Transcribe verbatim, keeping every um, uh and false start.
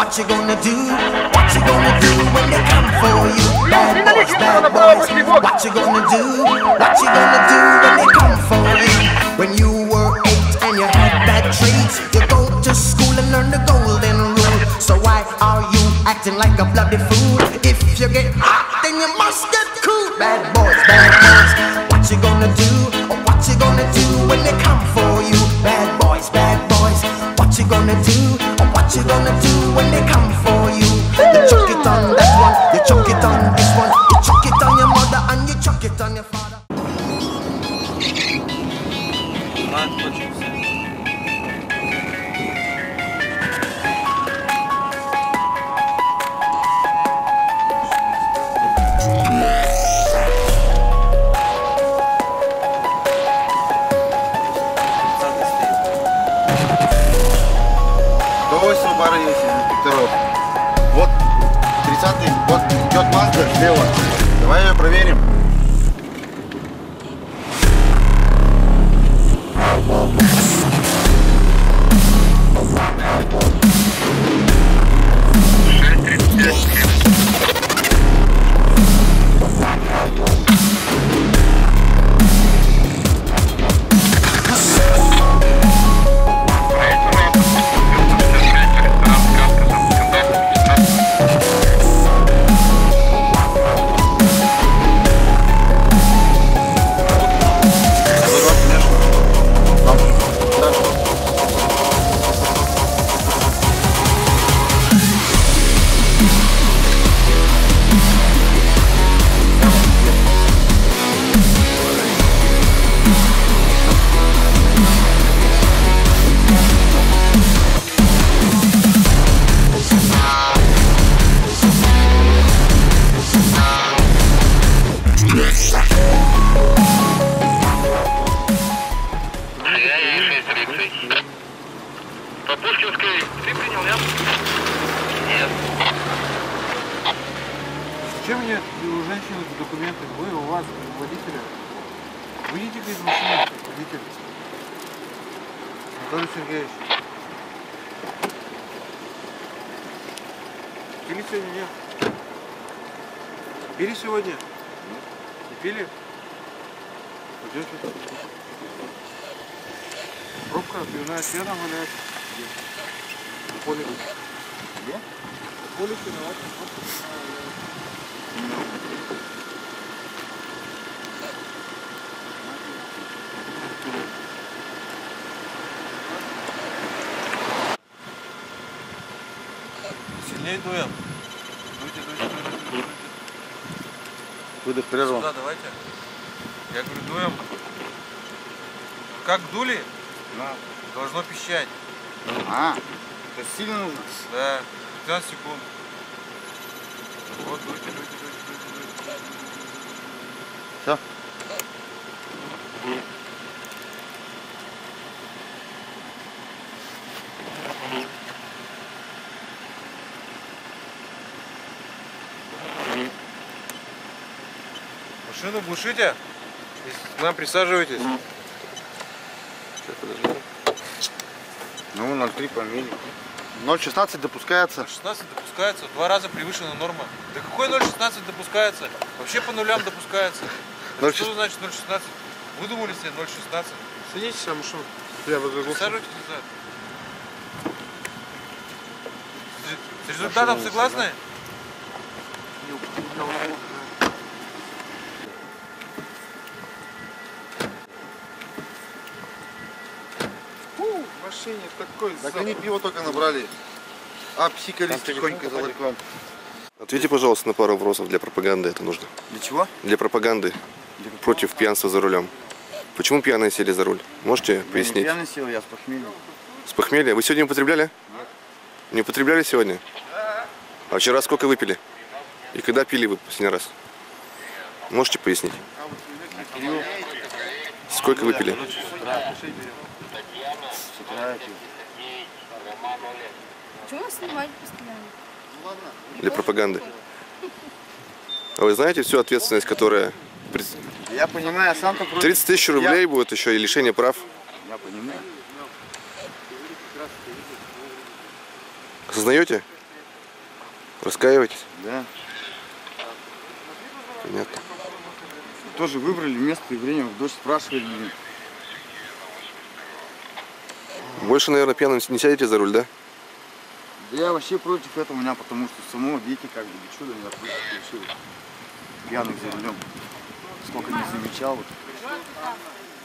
what you gonna do? What you gonna do when they come for you? Bad boys, bad boys, what you gonna do? What you gonna do when they come for you? When you were eight and you had bad traits, you go to school and learn the golden rule. So why are you acting like a bloody fool? If you get hot, then you must get cool. Bad boys, bad boys, what you gonna do? Or what you gonna do when they come for you? Bad boys, bad boys, what you gonna do? Or what you gonna do when they come for you? You chuck it on that one, you chuck it on this one, you chuck it on your mother and you chuck it on your father. Вот тридцатый, вот идет Мазда слева. Давай ее проверим. По Пушкинской ты принял, нет? Нет. Зачем мне у женщины документы? Вы, у вас, у водителя. Выйдите из машины, водитель. Анатолий Сергеевич. Пили сегодня, нет? Пили сегодня? Не пили? Пойдемте. Пробка, пивная сена валяется. На поле. Где? На поле виноват. Сильнее дуем. Дуйте, дуйте, дуйте, дуйте. Выдох прерван. Сюда давайте. Я говорю, дуем. Как дули, Да. должно пищать. А, то есть сильно нужно? Да, пятнадцать секунд. Вот, дуйте, дуйте, дуйте, дуйте, дуйте. Все. Машину глушите, к нам присаживайтесь. Ну, ноль три померили. ноль шестнадцать допускается. шестнадцать допускается, в два раза превышена норма. Да какой ноль шестнадцать допускается? Вообще по нулям допускается. ноль Что значит ноль шестнадцать? Выдумали себе ноль шестнадцать. Садитесь на машину. Я буду глушить. Присаживайтесь назад. С результатом согласны? Фу, в машине такой Так запах. они пиво только набрали. А псикались тихонько за ларьком. Ответьте, пожалуйста, на пару вопросов для пропаганды, это нужно. Для чего? Для пропаганды против пьянства за рулем. Почему пьяные сели за руль? Можете Я не пояснить? пьяный сел, я с похмелья. С похмелья? Вы сегодня употребляли? Нет. Не употребляли сегодня? А вчера сколько выпили? И когда пили вы последний раз? Можете пояснить? Пил. Сколько выпили? С утра. С утра я пил. Почему вас снимать постоянно? Для пропаганды. А вы знаете всю ответственность, которая... Я понимаю, я сам-то против. тридцать тысяч рублей я... будет еще и лишение прав. Я понимаю. Осознаете? Раскаиваетесь? Да. Понятно. Тоже выбрали место и время, в дождь спрашивали меня. Больше, наверное, пьяным не сядете за руль, да? Да я вообще против этого, у меня, потому что самого дети как бы до чуда меня против решили. Пьяных за рулем. Сколько не замечал. Вот.